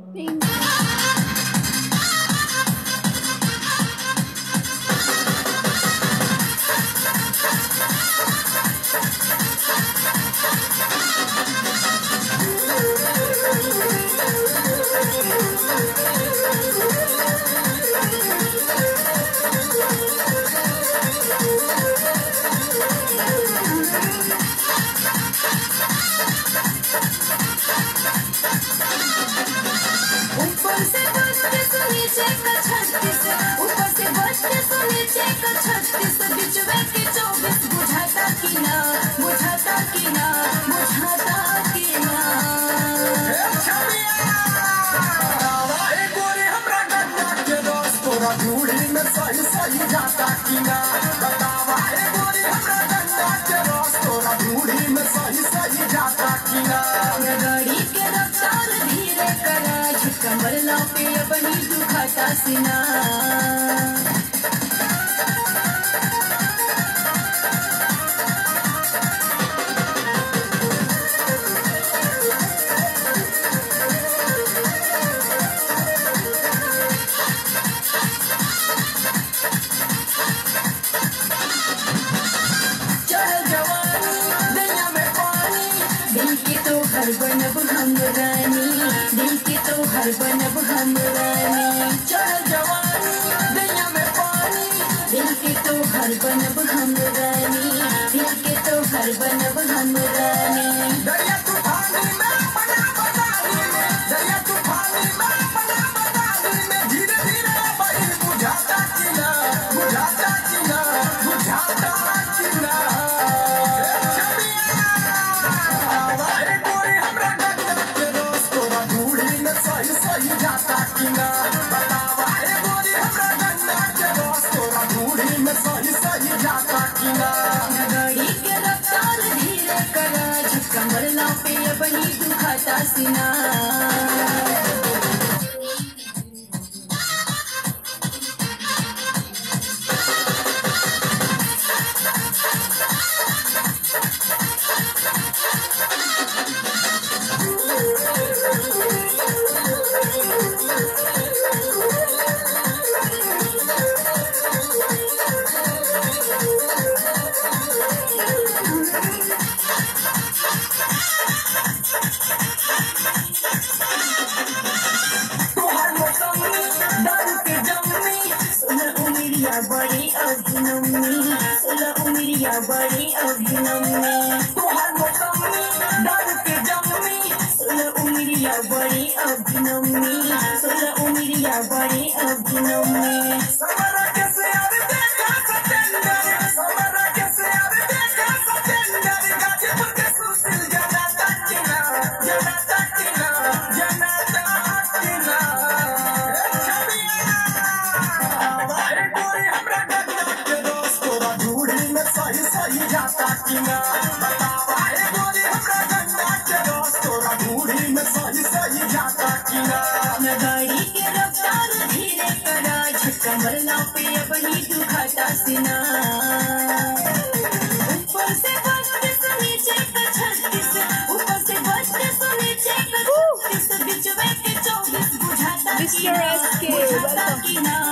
Thank you. ऊपर से 32 नीचे का 36, ऊपर से 32 नीचे का 36, बीच में के 24 बुझाता कि ना, बुझाता कि ना, बुझाता कि ना। धूड़ी में सही सही जाता कि ना, बतावा ए गोरी हमरा गंगा के रस तोरा धूड़ी में सही सही जाता कि ना। गाड़ी के रफ्तार धीरे करा, झटकमर ना पे अपनी दुखाता सीना। हर बनब हम रानी, दिल के तो हर बनब हम रानी। चढ़ जवानी दुनिया में पानी, दिल के तो हर बनब हम रानी, दिल के तो हर बनब हम रानी। दरिया तूफानी में बना बतानी में, दरिया तूफानी में बना बतानी में, धीरे धीरे बड़ी बुझाता कि ना, बुझाता कि ना, बुझाता कि ना। सही जाता कि ना, बतावा ए गोरी हमरा गंगा के रस तोरा धूड़ी में सही सही जाता कि ना। गाड़ी के रफ्तार धीरे करा, झटकमर ना पे अपनी दुखाता सीना। बड़ी अभिनमी, सोलह उमरिया बड़ी अभिनमी। तोहर मोटमी डर के जमनी, 16 उमरिया बड़ी अभिनमी, 16 उमरिया बड़ी अभिनमी। समरा के से अब देखा सतेंदर, समरा के से अब देखा सतेंदर, गाजीपुर के सुशील जनाता कि ना, जनाता कि ना, जनाता कि ना। सही सही जाता कि ना, बतावा ए गोरी हमरा गंगा के रस तोरा धूड़ी में सही सही जाता कि ना। गाड़ी के रफ्तार धीरे करा, झटकमर ना पे अपनी दुखाता सीना। ऊपर से 32 नीचे का 36, ऊपर से 32 नीचे का 36, बीच में के 24 बुझाता कि ना, बुझाता कि ना।